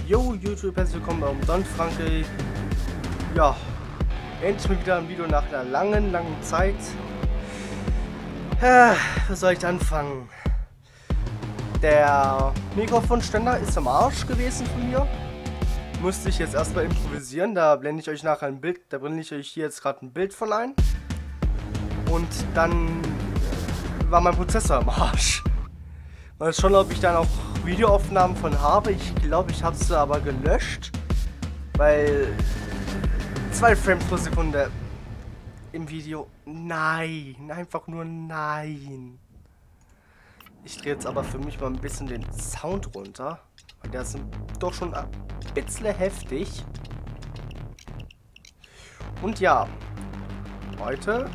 Yo YouTube, herzlich willkommen bei Don Franke. Ja, endlich mal wieder ein Video nach einer langen Zeit. Wo soll ich anfangen? Der Mikrofonständer ist am Arsch gewesen von mir. Musste ich jetzt erstmal improvisieren. Da blende ich euch nachher ein Bild. Da blende ich euch hier jetzt gerade ein Bild von ein. Und dann war mein Prozessor am Arsch. Mal schauen, ob ich dann auch Videoaufnahmen von habe. Ich glaube, ich habe sie aber gelöscht. Weil 2 Frames pro Sekunde im Video. Nein, einfach nur nein. Ich drehe jetzt aber für mich mal ein bisschen den Sound runter. Weil der ist doch schon ein bisschen heftig. Und ja, heute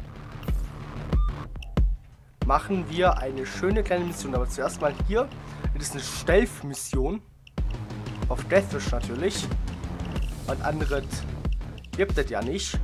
machen wir eine schöne kleine Mission. Aber zuerst mal hier. Das ist eine Stealth-Mission. Auf Deathwish natürlich. Und anderes gibt es ja nicht.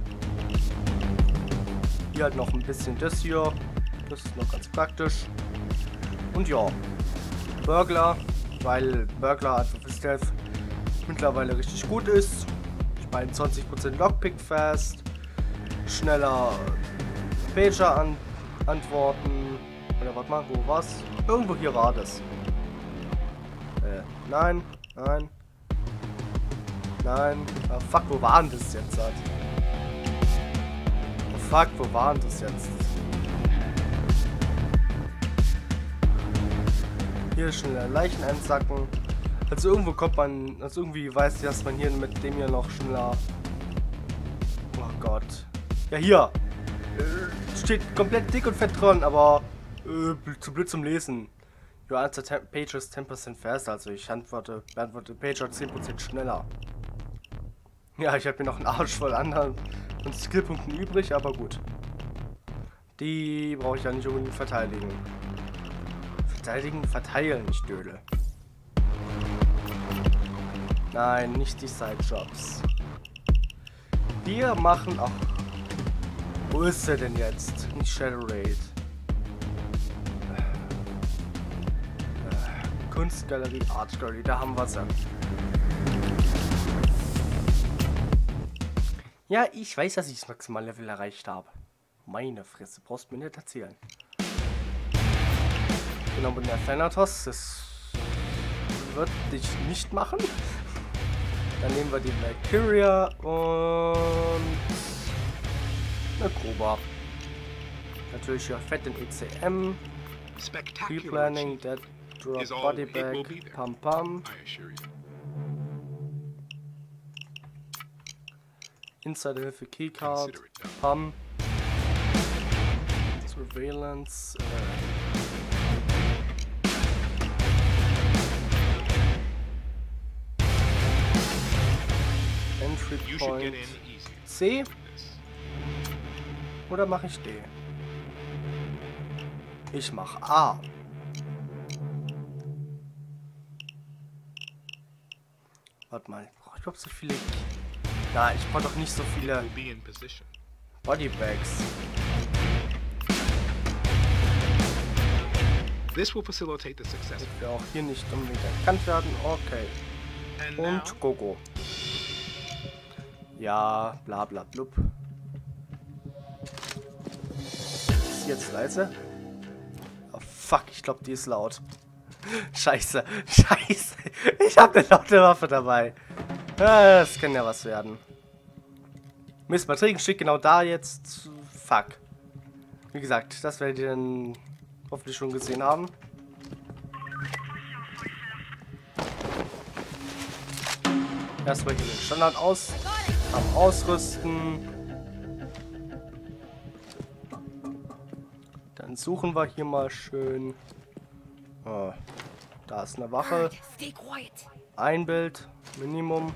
Hier halt noch ein bisschen das hier. Das ist noch ganz praktisch. Und ja, Burglar, weil Burglar also für Stealth mittlerweile richtig gut ist. Ich meine 20% Lockpick fast, schneller Pager antworten. Oder warte mal, wo war's? Irgendwo hier war das. Nein. Ah, fuck, wo war denn das jetzt? Oh fuck, wo war denn das jetzt? Hier schneller Leichen einsacken. Also irgendwo kommt man, also irgendwie weiß ich, dass man hier mit dem hier noch schneller... Oh Gott. Ja, hier. Steht komplett dick und fett dran, aber zu blöd zum Lesen. Your answer page is 10% faster, also ich beantworte Pager 10% schneller. Ja, ich habe mir noch einen Arsch voll anderen und Skillpunkten übrig, aber gut. Die brauche ich ja nicht unbedingt verteidigen. Verteilen, nicht Dödel. Nein, nicht die Sidejobs. Wir machen auch... Wo ist er denn jetzt? Nicht Shadow Raid. Kunstgalerie, Art Gallery, da haben wir es ja. Ja, ich weiß, dass ich das Maximallevel erreicht habe. Meine Fresse, brauchst du mir nicht erzählen. Genau, mit der Thanatos, das wird dich nicht machen. Dann nehmen wir die Valkyria und eine Cobra. Natürlich ja fett in ECM. Pre-Planning, Dead Drop, Body Bag, Pam Pam. Insider-Hilfe, Keycard, Pam. Surveillance, Entry Point C. Oder mache ich D? Ich mache A. Warte mal, brauche ich überhaupt so viele? Na, ich brauche doch nicht so viele Bodybags. This will facilitate the success. Damit wir auch hier nicht unbedingt erkannt werden. Okay. Und Gogo. Ja, bla bla blub. Ist sie jetzt leise? Oh fuck, ich glaube, die ist laut. Scheiße. Ich habe eine laute Waffe dabei. Das kann ja was werden. Mist, Batterien steht genau da jetzt. Fuck. Wie gesagt, das werdet ihr dann hoffentlich schon gesehen haben. Erstmal hier den Standard ausrüsten. Dann suchen wir hier mal schön. Oh, da ist eine Wache. Ein Bild, Minimum.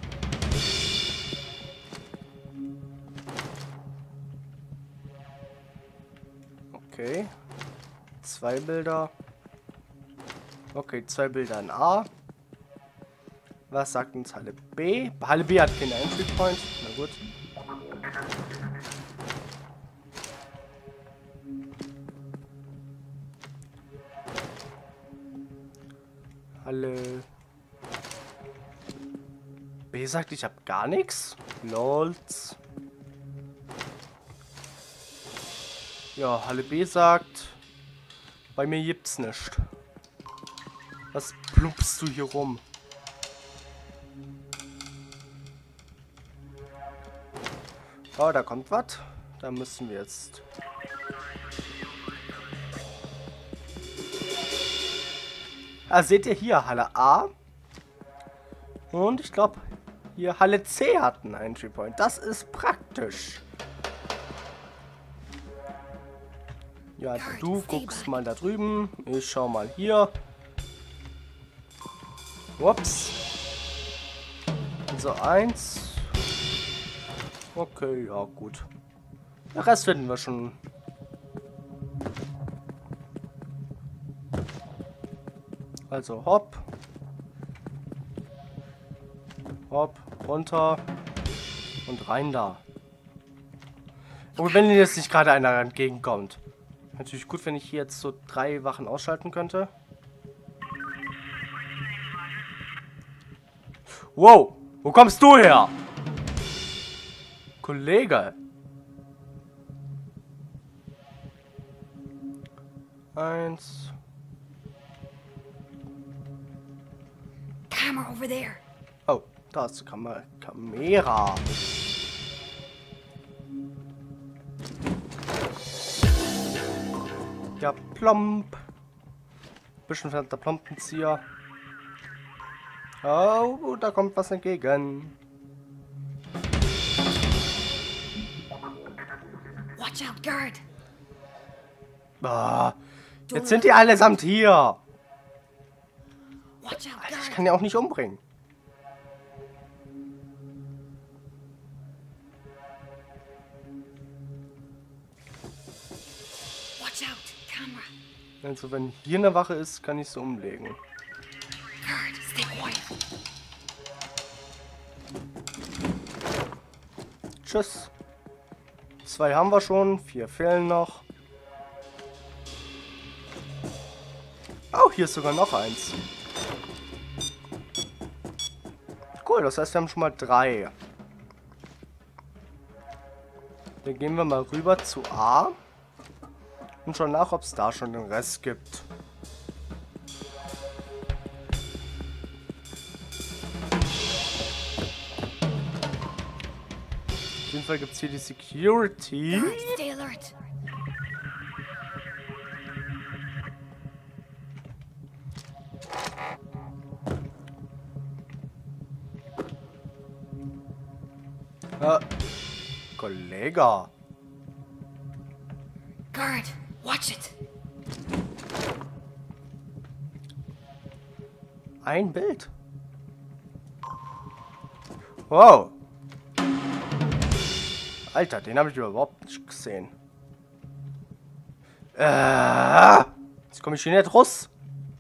Okay. 2 Bilder. Okay, 2 Bilder in A. Was sagt uns Halle B? Halle B hat keine Entry Point. Na gut. Halle B sagt, ich habe gar nichts. Lolz. Ja, Halle B sagt, bei mir gibt's nichts. Was plumpst du hier rum? Oh, da kommt was. Da müssen wir jetzt. Ah, seht ihr hier, Halle A. Und ich glaube, hier Halle C hat einen Entry Point. Das ist praktisch. Ja, du guckst mal da drüben. Ich schau mal hier. Ups. Also 1. Okay, ja gut. Den Rest finden wir schon. Also hopp. Hopp, runter. Und rein da. Und wenn jetzt nicht gerade einer entgegenkommt. Natürlich gut, wenn ich hier jetzt so 3 Wachen ausschalten könnte. Wow, wo kommst du her? Kollege. 1. Camera over there. Oh, da ist die Kamera. Ja, plomp. Bisschen verdammter Plompenzieher. Oh, da kommt was entgegen. Watch out, guard. Ah, jetzt sind die allesamt hier. Watch out, Alter, ich guard. kann ja auch nicht umbringen. Watch out, camera. Also wenn hier eine Wache ist, kann ich sie umlegen. Guard, stay quiet. Tschüss. 2 haben wir schon, 4 fehlen noch. Oh, hier ist sogar noch eins. Cool, das heißt, wir haben schon mal 3. Dann gehen wir mal rüber zu A. Und schauen nach, ob es da schon den Rest gibt. Auf jeden Fall gibt es hier die Security. Guard, stay alert. Kollege. Guard, watch it. Ein Bild. Wow. Alter, den habe ich überhaupt nicht gesehen. Jetzt komme ich hier nicht raus.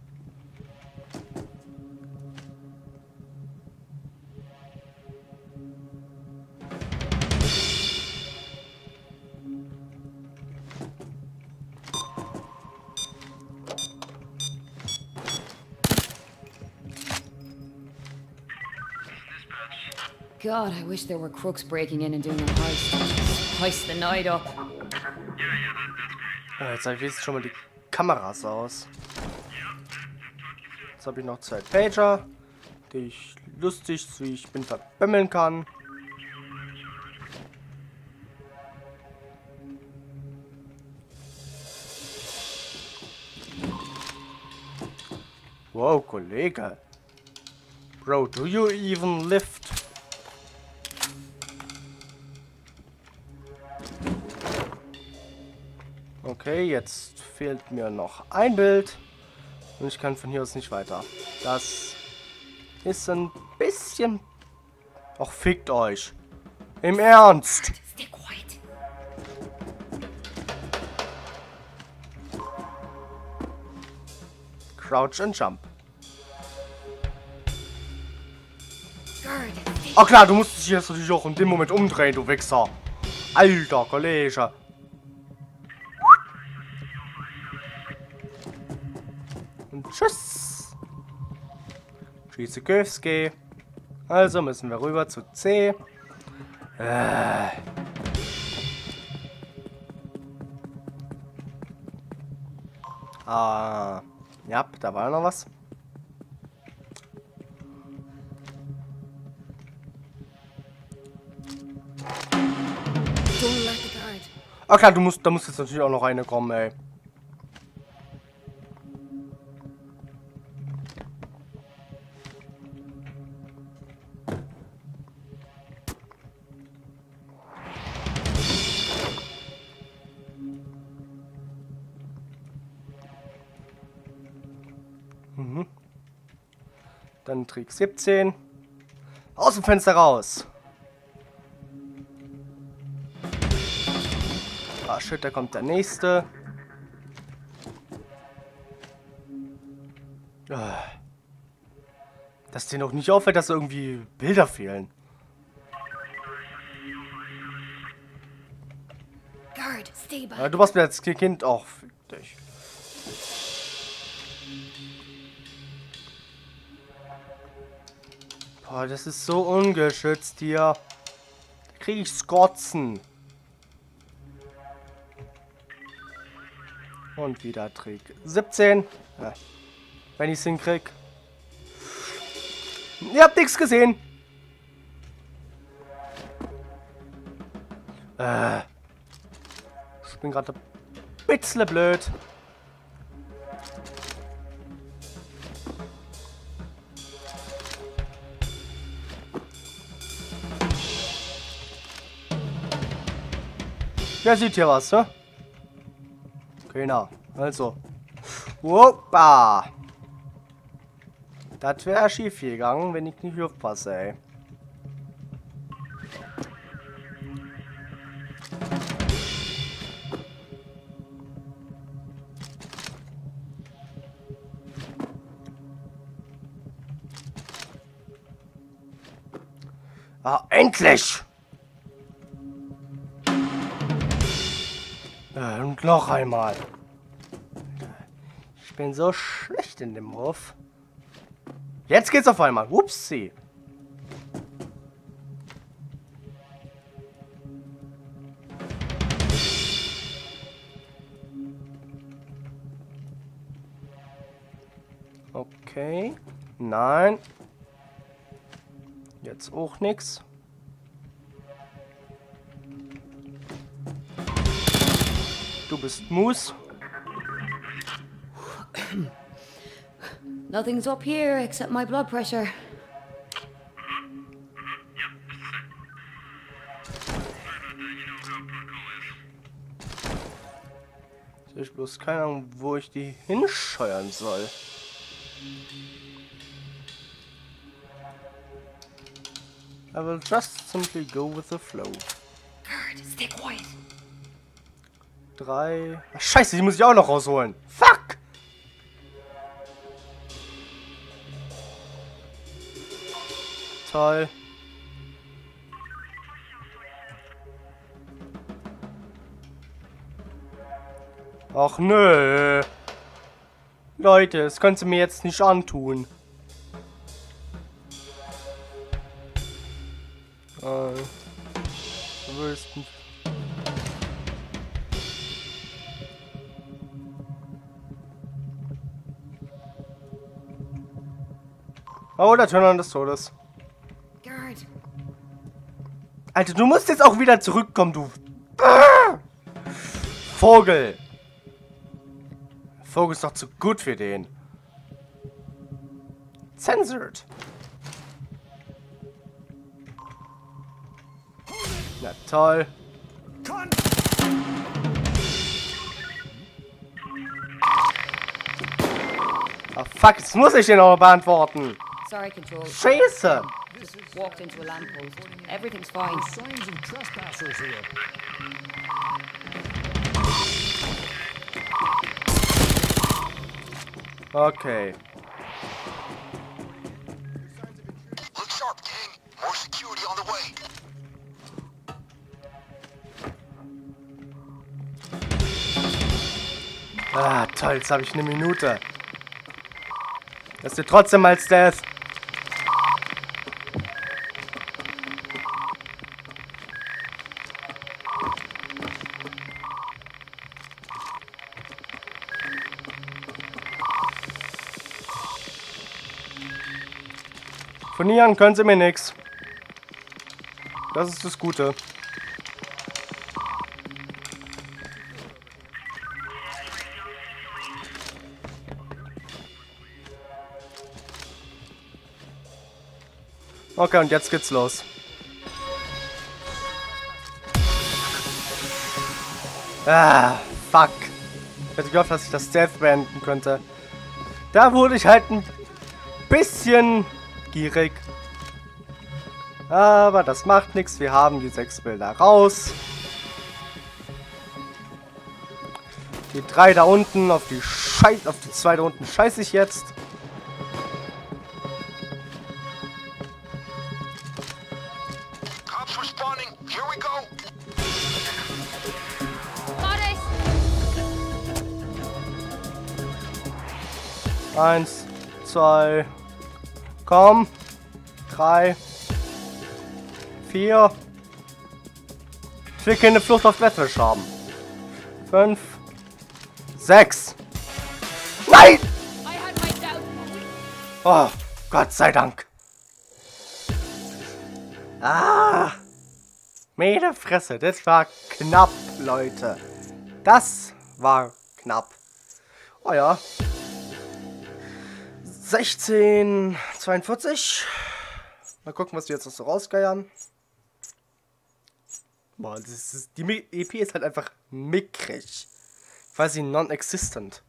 God, I wish there were crooks breaking in and doing a heist. Heist the night up. Ja, jetzt habe ich jetzt schon mal die Kameras aus. Jetzt habe ich noch 2 Pager, die ich lustig, wie ich bin, verbimmeln kann. Wow, Kollege. Bro, do you even lift? Okay, jetzt fehlt mir noch ein Bild. Und ich kann von hier aus nicht weiter. Das ist ein bisschen... Ach, fickt euch. Im Ernst. Stay quiet. Crouch and Jump. Guard, stay Ach klar, du musst dich jetzt natürlich auch in dem Moment umdrehen, du Wichser. Alter, Kollege. Und tschüss. Tschüssikowski. Also müssen wir rüber zu C. Ja, da war noch was. Don't let the guard. Ah klar, da muss jetzt natürlich auch noch eine kommen, ey. Dann Trick 17. Aus dem Fenster raus. Ah, shit, da kommt der nächste. Dass dir noch nicht auffällt, dass irgendwie Bilder fehlen. Guard, stay back. Ja, du warst mir als Kind auch. Fick dich. Boah, das ist so ungeschützt hier. Da krieg ich Skotzen. Und wieder Trick 17. Ja. Wenn ich es hinkrieg. Ihr habt nichts gesehen. Ich bin gerade ein bisschen blöd. Wer sieht hier was, ne? Keiner. Also. Woppa! Das wäre schief gegangen, wenn ich nicht aufpasse, ey. Ah, endlich! Und noch einmal. Ich bin so schlecht in dem Wurf. Jetzt geht's auf einmal. Upsi. Okay. Nein. Jetzt auch nix. Du bist Moose. Nothing's up here except my blood pressure. Ich habe bloß keine Ahnung, wo ich die hinscheuern soll. I will just simply go with the flow. Guard, stay quiet. 3. Ach, Scheiße, die muss ich auch noch rausholen. Fuck! Toll. Ach nö. Leute, das könnt ihr mir jetzt nicht antun. Du willst nicht. Oh, der Turner des Todes. Guard. Alter, du musst jetzt auch wieder zurückkommen, du Vogel. Vogel ist doch zu gut für den. Censored. Na toll. Ah fuck, jetzt muss ich den auch beantworten. Sorry, Control. Scheiße. Walked into a lamppost. Everything's fine. Signs of trespassers here. Okay. Look sharp, gang. More security on the way. Ah, toll, jetzt habe ich eine Minute. Das wird trotzdem als Death. Telefonieren können sie mir nichts. Das ist das Gute. Okay, und jetzt geht's los. Ah, fuck. Ich hätte gehofft, dass ich das Stealth beenden könnte. Da wurde ich halt ein bisschen gierig. Aber das macht nichts. Wir haben die 6 Bilder raus. Die 3 da unten, auf die 2 da unten scheiße ich jetzt. Cops responding. Here we go. 1, 2, komm. 3, 4. Ich will keine Flucht auf Deathwish haben. 5, 6. Nein! Oh, Gott sei Dank. Ah! Meine Fresse, das war knapp, Leute. Das war knapp. Oh ja. 16:42. Mal gucken, was wir jetzt noch so rausgeiern. Boah, die EP ist halt einfach mickrig. Quasi non-existent.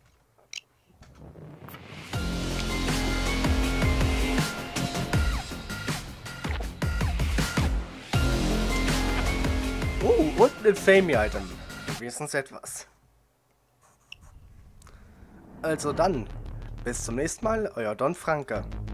Und ein Infamia-Item. Wenigstens etwas. Also dann, bis zum nächsten Mal, euer Don Franke.